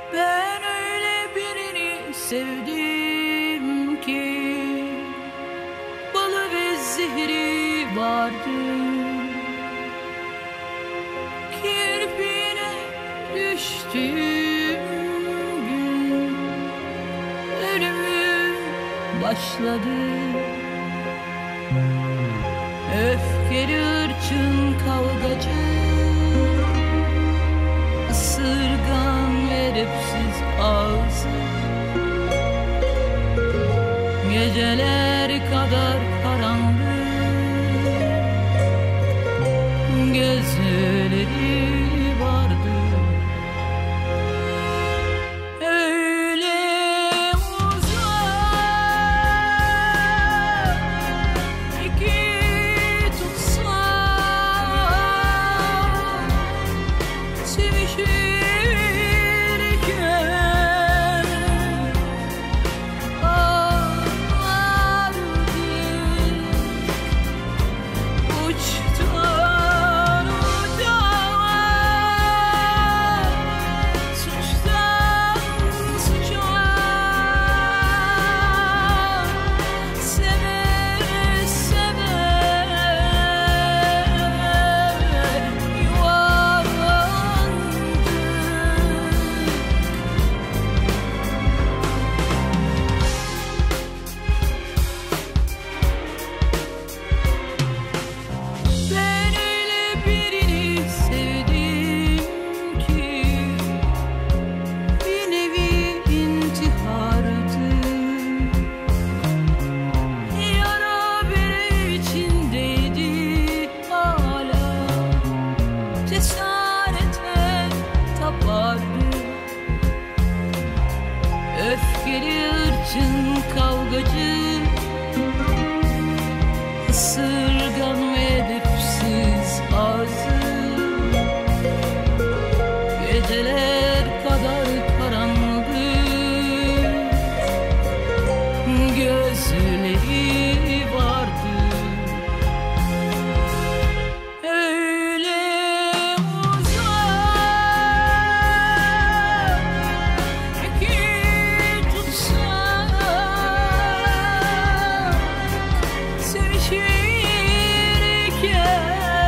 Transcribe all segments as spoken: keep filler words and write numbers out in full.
Ben öyle birini sevdim ki balı ve zehri vardı. Kirpiğine düştüğüm gün ölümüm başladı. Öfkeli hırçın kavgacı, ısırgan ve edepsiz ağzı, geceler kadar karanlık, gözleri vardı. Öyle uzak iki tutsak, sevişirken ağlardık. Uçtan ucağa, suçtan suça, seve seve yuvarlandık. Ben öyle birini sevdim ki bir nevi intihardı. Yara bere içindeydi hala, cesarete tapardı. Öfkeli hırçın kavgacı, ısırgan ve edepsiz ağzı, geceler kadar karanlık, gözleri vardı. Öyle uzak iki tutsak, sevişirken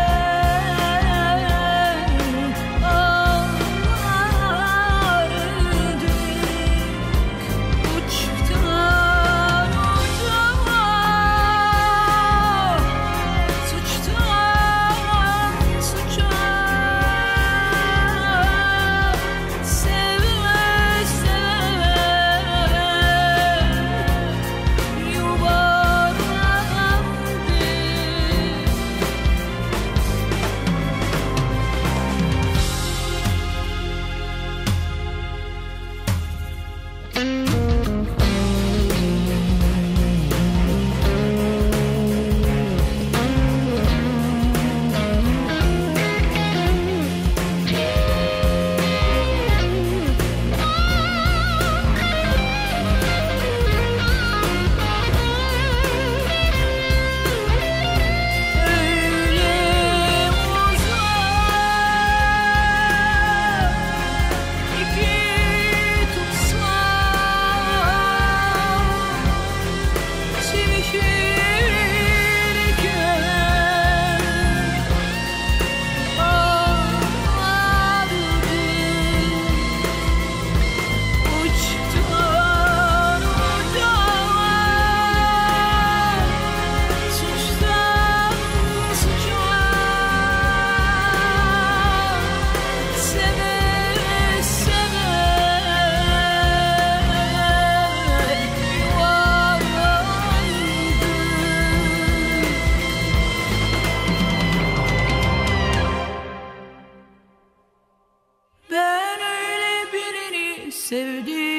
ağlardık. Uçtan ucağa, suçtan suça, seve seve yuvarlandık. Öyle uzak iki tutsak, sevişirken ağlardık. Uçtan ucağa, suçtan suça, seve seve yuvarlandık. Ben öyle birini sevdim